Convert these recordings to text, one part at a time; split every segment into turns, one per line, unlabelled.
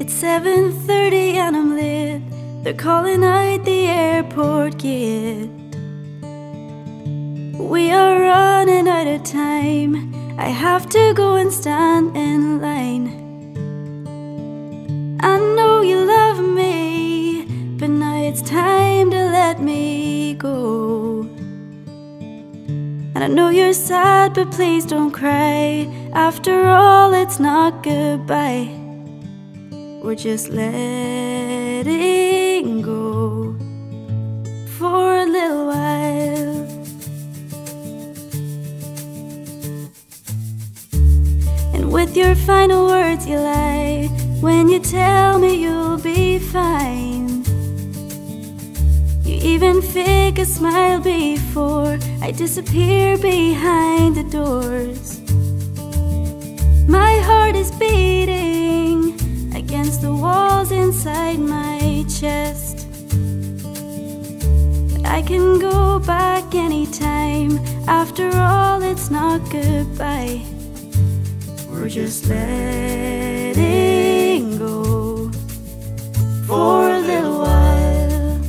It's 7:30 and I'm lit. They're calling out the airport gate. We are running out of time. I have to go and stand in line. I know you love me, but now it's time to let me go. And I know you're sad, but please don't cry. After all, it's not goodbye. We're just letting go for a little while. And with your final words you lie when you tell me you'll be fine. You even fake a smile before I disappear behind the doors. My heart is beating against the walls inside my chest. But I can go back anytime. After all, it's not goodbye. We're just letting go for a little while.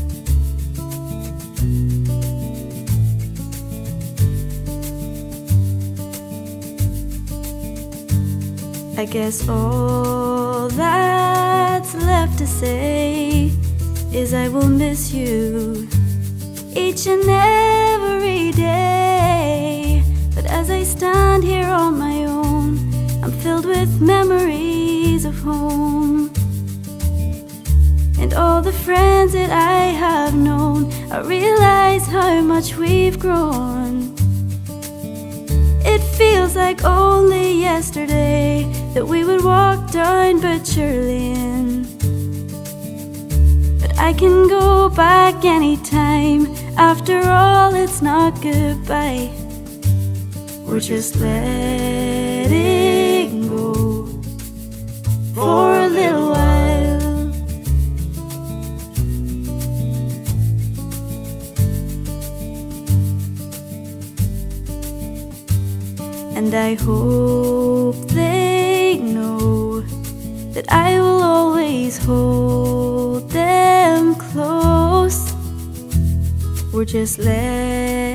I guess all that's left to say is I will miss you each and every day. But as I stand here on my own, I'm filled with memories of home and all the friends that I have known. I realize how much we've grown. It feels like only yesterday that we would walk down Butcher Lane. But I can go back anytime. After all, it's not goodbye. We're just letting go for a little while. And I hope they know that I will always hold them close. We're just letting